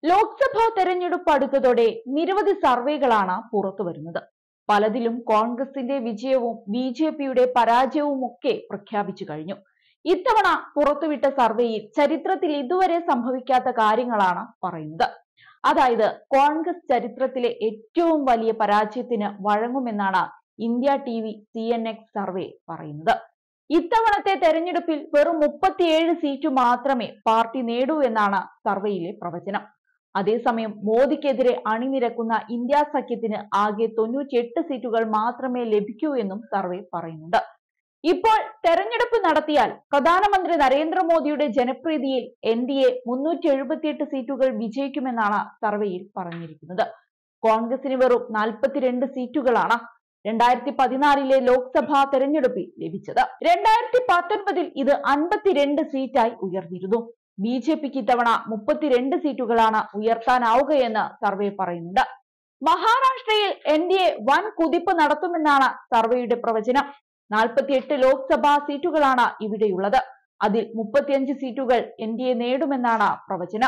ലോക്സഭാ തെരഞ്ഞെടുപ്പ് അടുത്തതോടെ നിരവധി സർവേകളാണ് പുറത്തുവരുന്നത്. പലതിലും കോൺഗ്രസിന്റെ വിജയവും ബി.ജെ.പിയുടെ പരാജയവും ഒക്കെ പ്രഖ്യാപിച്ചു കഴിഞ്ഞു. ഇത്തവണ പുറത്തുവിട്ട സർവേയിൽ ചരിത്രത്തിൽ ഇതുവരെ സംഭവിക്കാത്ത കാര്യങ്ങളാണ് പറയുന്നത്. അതായത് കോൺഗ്രസ് ചരിത്രത്തിലെ ഏറ്റവും വലിയ പരാജയത്തിന് വഴങ്ങുമെന്നാണ് ഇന്ത്യ ടിവി CNX സർവേ പറയുന്നത്. ഇത്തവണത്തെ തെരഞ്ഞെടുപ്പിൽ വെറും 37 സീറ്റ് മാത്രമേ പാർട്ടി നേടൂ എന്നാണ് സർവേയിലെ പ്രവചനം. അതേസമയം മോദിക്കെതിരെ അണിനിരക്കുന്ന ഇന്ത്യ സഖ്യത്തിന് ആകെ 98 സീറ്റുകൾ മാത്രമേ ലഭിക്കൂ എന്നും സർവേ പറയുന്നുണ്ട്. ഇപ്പോൾ തെരഞ്ഞെടുപ്പ് നടത്തിയാൽ പ്രധാനമന്ത്രി നരേന്ദ്രമോദിയുടെ ജനപ്രീതിയിൽ NDA 378 സീറ്റുകൾ വിജയിക്കുമെന്നാണ് സർവേയിൽ പറഞ്ഞിരിക്കുന്നത്. കോൺഗ്രസിന് വെറും 42 സീറ്റുകളാണ് 2014 ലോക്സഭാ തെരഞ്ഞെടുപ്പിൽ ലഭിച്ചത്. 2019 ഇത് 52 സീറ്റായി ഉയർന്നിരുന്നു. ബി.ജെ.പിക്ക് ഇത്തവണ 32 സീറ്റുകളാണ് ഉയർത്താനാവുകയെന്ന് സർവേ പറയുന്നുണ്ട്. മഹാരാഷ്ട്രയിൽ NDA വൻ കുതിപ്പ് നടത്തുമെന്നാണ് സർവേയുടെ പ്രവചനം. 48 ലോക്സഭാ സീറ്റുകളാണ് ഇവിടെയുള്ളത്. അതിൽ 35 സീറ്റുകൾ NDA നേടുമെന്നാണ് പ്രവചനം.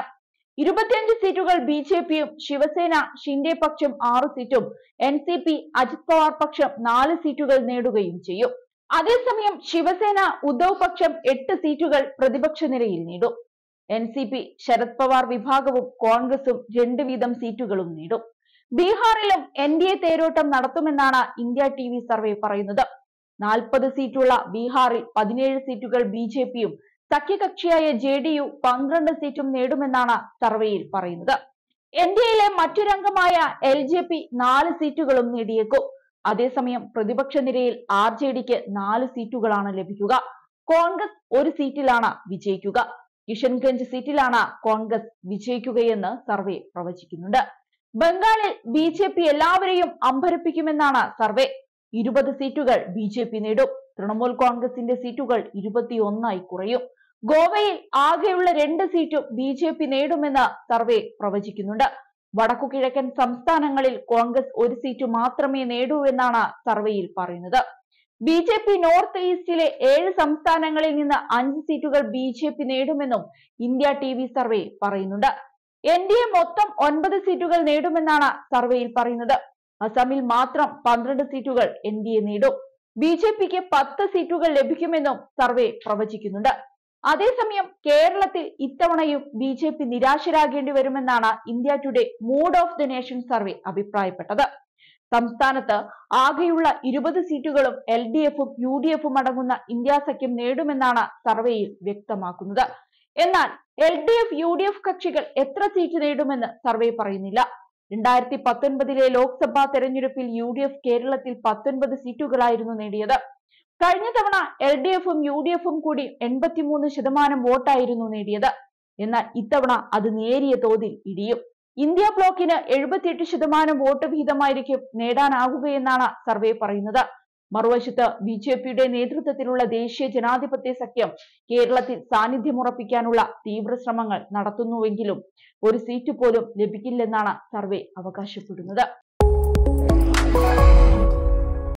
25 സീറ്റുകൾ ബി.ജെ.പിയും ശിവസേന ഷിൻഡെ പക്ഷം 6 സീറ്റും NCP അജിത് പവാർ പക്ഷം 4 സീറ്റുകൾ നേടുകയും ചെയ്യും. അതേസമയം ശിവസേന ഉദ്ധവ് പക്ഷം 8 സീറ്റുകൾ പ്രതിപക്ഷ നിരയിൽ നേടും. NCP ശരത് പവാർ വിഭാഗവും കോൺഗ്രസും 2 വീതം സീറ്റുകളും നേടും. ബീഹാറിലും NDA തേരോട്ടം നടത്തുമെന്നാണ് ഇന്ത്യ ടിവി സർവേ പറയുന്നത്. 40 സീറ്റുള്ള ബീഹാറിൽ 17 സീറ്റുകൾ ബി.ജെ.പിയും സഖ്യകക്ഷിയായ JDU 12 സീറ്റും നേടുമെന്നാണ് സർവേയിൽ പറയുന്നത്. NDAയിലെ മറ്റൊരംഗമായ LJP 4 സീറ്റുകളും നേടിയേക്കും. അതേസമയം പ്രതിപക്ഷ നിരയിൽ RJDക്ക് 4 സീറ്റുകളാണ് ലഭിക്കുക. കോൺഗ്രസ് 1 സീറ്റിലാണ് വിജയിക്കുക. കിഷൻഗഞ്ച് സീറ്റിലാണ് കോൺഗ്രസ് വിജയിക്കുകയെന്ന് സർവേ പ്രവചിക്കുന്നുണ്ട്. ബംഗാളിൽ ബി.ജെ.പി എല്ലാവരെയും അമ്പരപ്പിക്കുമെന്നാണ് സർവേ. 20 സീറ്റുകൾ ബി.ജെ.പി നേടും. തൃണമൂൽ കോൺഗ്രസിന്റെ സീറ്റുകൾ 21 കുറയും. ഗോവയിൽ ആകെയുള്ള 2 സീറ്റും ബി.ജെ.പി നേടുമെന്ന് സർവേ പ്രവചിക്കുന്നുണ്ട്. വടക്കുകിഴക്കൻ സംസ്ഥാനങ്ങളിൽ കോൺഗ്രസ് 1 സീറ്റ് മാത്രമേ നേടൂ എന്നാണ് സർവേയിൽ പറയുന്നത്. ബി.ജെ.പി നോർത്ത് ഈസ്റ്റിലെ 7 സംസ്ഥാനങ്ങളിൽ നിന്ന് 5 സീറ്റുകൾ ബി.ജെ.പി നേടുമെന്നും ഇന്ത്യ ടിവി സർവേ പറയുന്നുണ്ട്. NDA മൊത്തം 9 സീറ്റുകൾ നേടുമെന്നാണ് സർവേയിൽ പറയുന്നത്. അസമിൽ മാത്രം 12 സീറ്റുകൾ NDA നേടും. ബി.ജെ.പിക്ക് 10 സീറ്റുകൾ ലഭിക്കുമെന്നും സർവേ പ്രവചിക്കുന്നുണ്ട്. അതേസമയം കേരളത്തിൽ ഇത്തവണയും ബി.ജെ.പി നിരാശരാകേണ്ടി വരുമെന്നാണ് India Today mood of the nation survey അഭിപ്രായപ്പെട്ടത്. സംസ്ഥാനത്ത് ആകെയുള്ള 20 സീറ്റുകളും LDFും UDFും അടങ്ങുന്ന ഇന്ത്യ സഖ്യം നേടുമെന്നാണ് സർവേയിൽ വ്യക്തമാക്കുന്നത്. എന്നാൽ LDF UDF കക്ഷികൾ എത്ര സീറ്റ് നേടുമെന്ന് സർവേ പറയുന്നില്ല. 2019 ലോക്സഭാ തെരഞ്ഞെടുപ്പിൽ UDF കേരളത്തിൽ 19 സീറ്റുകളായിരുന്നു നേടിയത്. കഴിഞ്ഞ തവണ LDFും UDFും കൂടി 83% വോട്ടായിരുന്നു നേടിയത്. എന്നാൽ ഇത്തവണ അത് നേരിയ തോതിൽ ഇടിയും. ഇന്ത്യ ബ്ലോക്കിന് 78% വോട്ട് വീതമായിരിക്കും നേടാനാകുകയെന്നാണ് സർവേ പറയുന്നത്. മറുവശത്ത് ബി.ജെ.പിയുടെ നേതൃത്വത്തിലുള്ള ദേശീയ ജനാധിപത്യ സഖ്യം കേരളത്തിൽ സാന്നിധ്യമുറപ്പിക്കാനുള്ള തീവ്ര ശ്രമങ്ങൾ നടത്തുന്നുവെങ്കിലും 1 സീറ്റ് പോലും ലഭിക്കില്ലെന്നാണ് സർവേ അവകാശപ്പെടുന്നത്.